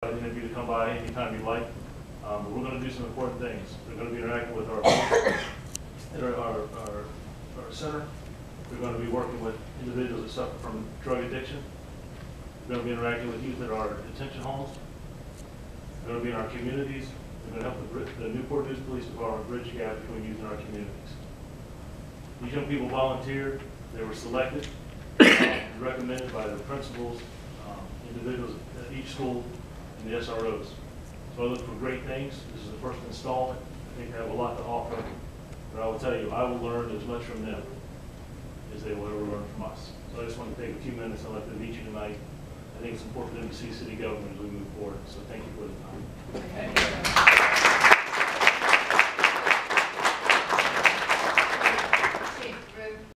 Invite you to come by anytime you like. But we're going to do some important things. We're going to be interacting with our center. We're going to be working with individuals that suffer from drug addiction. We're going to be interacting with youth at our detention homes. We're going to be in our communities. We're going to help the Newport News Police Department bridge the gap between youth and our communities. These young people volunteered. They were selected and recommended by the principals, individuals at each school, and the SROs. So I look for great things. This is the first installment. I think they have a lot to offer. But I will tell you, I will learn as much from them as they will ever learn from us. So I just want to take a few minutes and let them meet you tonight. I think it's important for them to see city government as we move forward. So thank you for the time. Okay.